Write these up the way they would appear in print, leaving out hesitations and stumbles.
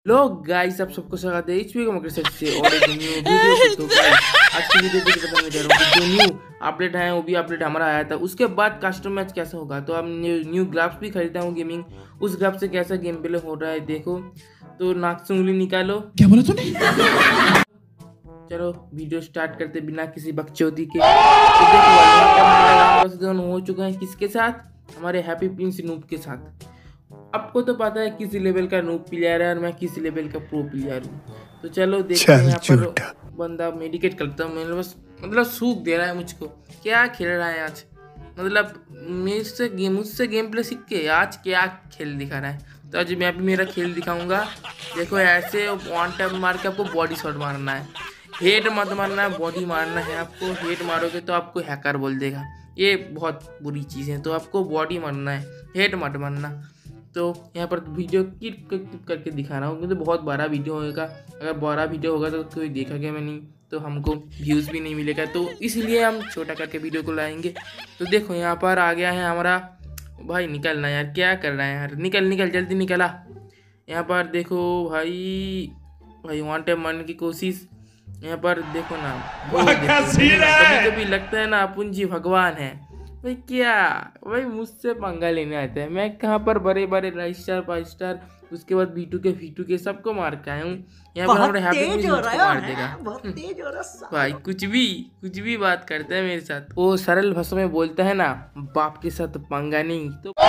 लोग गाइस आप सबको स्वागत है एचपी का से और एक न्यू वीडियो। तो आज की वीडियो देखिए बताने जा रहा हूँ कि जो न्यू अपडेट है वो भी अपडेट हमारा आया था, उसके बाद कस्टम मैच कैसा होगा। तो हम न्यू ग्राफ्स भी खरीदा हूँ गेमिंग, उस ग्राफ से कैसा गेम प्ले हो रहा है देखो। तो नाक से उंगली निकालो, क्या बोला तूने? चलो वीडियो स्टार्ट करते बिना किसी बकचोदी के। तो देखो हो चुका है किसके साथ, हमारे हैप्पी प्रिंस नूब के साथ। आपको तो पता है किस लेवल का नूब प्लेयर है और मैं किस लेवल का प्रो प्लेयर हूँ। तो चलो देखते हैं। यहाँ पर बंदा मेडिकेट करता हूँ, मैंने बस मतलब सूख दे रहा है मुझको। क्या खेल रहा है आज, मतलब मुझसे गेम प्ले सीख के आज क्या खेल दिखा रहा है। तो आज मैं भी मेरा खेल दिखाऊंगा। देखो ऐसे वन टाइम मार के आपको बॉडी शॉट मारना है, हेड मत मारना है, बॉडी मारना है। आपको हेड मारोगे तो आपको हैकर बोल देगा, ये बहुत बुरी चीज़ है। तो आपको बॉडी मारना है, हेड मत मारना। तो यहाँ पर वीडियो क्लिप करके दिखा रहा हूँ क्योंकि बहुत बड़ा वीडियो होगा। अगर बड़ा वीडियो होगा तो कोई देखेगा मैं नहीं, तो हमको व्यूज़ भी नहीं मिलेगा। तो इसलिए हम छोटा करके वीडियो को लाएंगे। तो देखो यहाँ पर आ गया है हमारा भाई। निकलना यार, क्या कर रहा है यार, निकल निकल जल्दी निकला। यहाँ पर देखो भाई वन टाइम मारने की कोशिश। यहाँ पर देखो ना, कभी कभी लगता है ना अपन जी भगवान है भाई। क्या भाई मुझसे पंगा लेने आता है, मैं कहाँ पर बड़े बड़े 5 स्टार उसके बाद V2 के सबको मार के आया हूँ। यहाँ पर हमारे हैप्पी मार देगा भाई। कुछ भी बात करता है मेरे साथ। वो सरल भाषा में बोलता है ना, बाप के साथ पंगा नहीं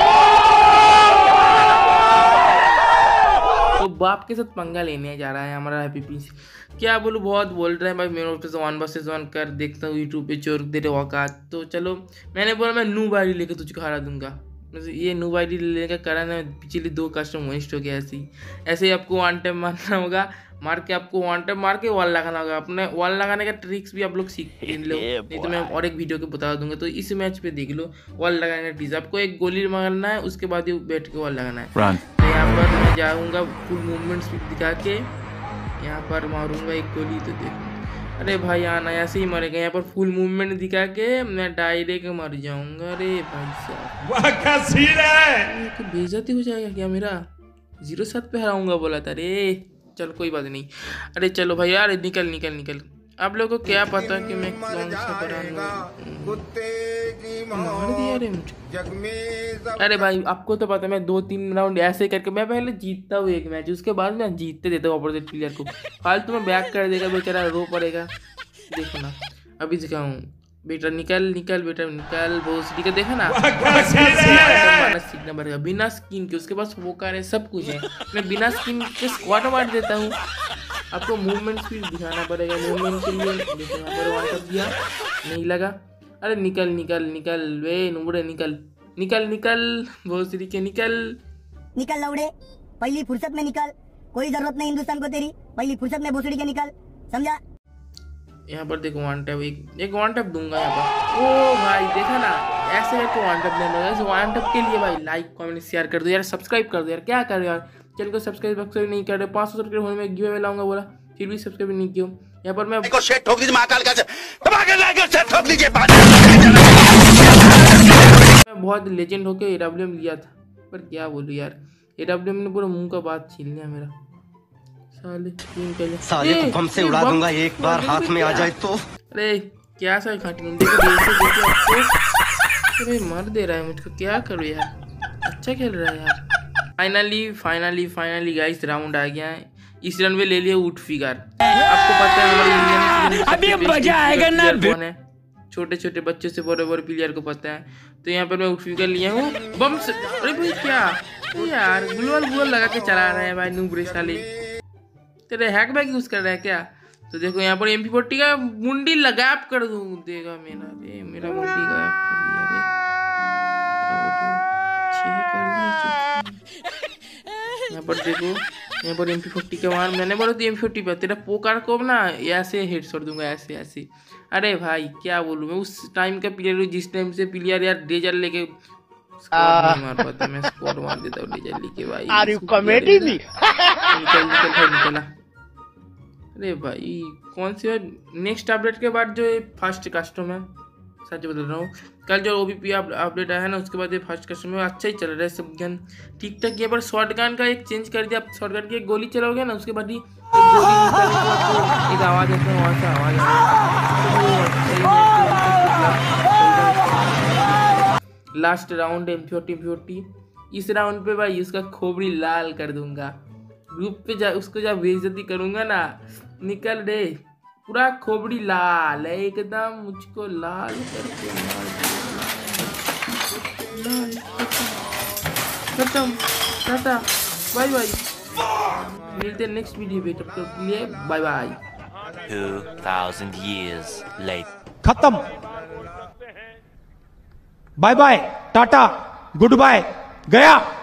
तो बाप के साथ पंगा लेने जा रहा है हमारा हैप्पी प्रिंस। क्या बोलूँ, बहुत बोल रहे हैं भाई मेरे ऑफिस 1 vs 1 कर देखता हूँ यूट्यूब पे, चोर दे रहे औकात। तो चलो मैंने बोला मैं नूब आईडी लेकर तुझको हरा दूंगा। ये नूब आईडी लेकर करा ना, पिछले 2 कस्टम वेस्ट हो गया। ऐसे ही आपको वन टाइम मारना होगा, मार के आपको वन टाइम मार के वॉल लगाना होगा। अपने वॉल लगाने का ट्रिक्स भी आप लोग सीख लो, नहीं तो मैं और एक वीडियो को बता दूंगा। तो इस मैच पे देख लो वॉल लगाने का ट्रिक्स। आपको एक गोली मारना है, उसके बाद ही बैठ के वॉल लगाना है। तो यहाँ पर मैं जाऊँगा फुल मूवमेंट स्पीड दिखा के, यहाँ पर मारूंगा एक गोली। तो देखो अरे भाई आना ऐसे ही मरेगा। यहाँ पर फुल मूवमेंट दिखा के मैं डायरेक्ट मर जाऊंगा। अरे भाई साहब तो बेइज्जती हो जाएगा क्या मेरा, 0-7 पे हराऊंगा बोला था रे। चल कोई बात नहीं। अरे चलो भाई यार निकल निकल निकल। आप लोगों को क्या पता कि मैं कौन सा मार दिया रे मुझे। अरे भाई आपको तो पता है मैं 2-3 राउंड ऐसे करके मैं पहले जीतता हूँ एक मैच, उसके बाद मैं जीतते देता हूँ अपोजिट प्लेयर को। फालतू में बैक कर देगा बेचारा, रो पड़ेगा। देखो ना अभी दिखाऊँ बेटा, निकल निकल बेटा निकल। भोसड़ी का देखा ना, सीखना पड़ेगा बिना स्किन के। उसके पास वो कार है, सब कुछ है, मैं बिना स्किन के स्क्वाड मार देता हूँ। आपको मूवमेंट स्पीड दिखाना पड़ेगा मूवमेंट के लिए। देखो यहाँ पर वन टैप दिया, नहीं लगा। अरे निकल निकल निकल वे नुबड़े, निकल निकल निकल भोसड़ी के निकल निकल लौड़े, पहली फुर्सत में निकल। कोई जरूरत नहीं हिंदुस्तान को तेरी, पहली फुर्सत में भोसड़ी के निकल, समझा। यहाँ पर देखो वन टैप, एक वन टैप दूंगा यहाँ पर। ओ भाई देखा ना, ऐसे करके वन टैप देना। वन टैप के लिए भाई लाइक कमेंट शेयर कर दो यार, सब्सक्राइब कर दो यार। क्या कर रहे हो यार, चैनल को सब्सक्राइब नहीं कर रहे। 500 सब्सक्राइब होने में गिव अवे लाऊंगा बोला, फिर भी सब्सक्राइब नहीं किया। यहाँ पर मैं बहुत लेजेंड होके AWM लिया था, पर क्या बोलूं यार, AWM ने पूरा मुंह का बात छीन लिया मेरा। साले तो बम से उड़ा दूंगा एक बार हाथ में आ जाए तो। अरे क्या सा खाटी देखो। अरे मर दे रहा है मुझको, क्या करूँ यार। अच्छा खेल रहा है यार। फाइनली गाइस राउंड आ गया है। इस रन में ले लिया ऊट फिगर। आपको पता है हमारे इंडियन मजा आएगा ना, कौन है, छोटे छोटे बच्चों से बड़े बड़े प्लेयर को पता है। तो यहाँ पर मैं ऊट फिगर लिया हूँ बम से। अरे भाई क्या यार गुलवाल लगा के चला रहे हैं भाई नूबरे साले, तेरे हैक बैग यूज कर रहा है क्या। तो देखो यहाँ पर MP40 का मुंडी लगाप कर दूँ देगा मेरा। रे मेरा मुंडी गायब कर दिया रे। यहाँ पर देखो, यहाँ पर MP40 का मार। मैंने बोला तो MP40 पे तेरा पोकार को ना ऐसे हेड शॉट दूंगा, ऐसे ऐसे। अरे भाई क्या बोलूँ, मैं उस टाइम का प्लेयर हूँ जिस टाइम से प्लेयर यार डेजर लेके मार पाता, मैं स्क्वाड मार देता हूँ डेजर लेके भाई। निकला। अरे भाई कौन सी नेक्स्ट अपडेट के बाद जो फर्स्ट कस्टम है सच बता रहा हूँ। कल जो OBP अपडेट आया है ना, उसके बाद ये फर्स्ट कस्टमर में अच्छा ही चल रहा है, सब गन ठीक ठाक। यहाँ पर शॉर्ट गन का एक चेंज कर दिया, आप शॉर्ट गन की एक गोली चलाओगे ना, उसके बाद ही गोली निकालने के बाद एक आवाज़ आता है, वहाँ से आवाज़ आता है। लास्ट राउंड M40 इस राउंड पे भाई उसका खोपड़ी लाल कर दूंगा। ग्रुप पे उसको जब बेइज्जती करूंगा ना, निकल रे पूरा खोपड़ी लाल है एकदम, मुझको लाल करके खत्म। टाटा बाय बाय, मिलते हैं नेक्स्ट वीडियो पे, तब तक के लिए बाय बाय। 2000 years later. खत्म, bye bye, tata, goodbye, गया।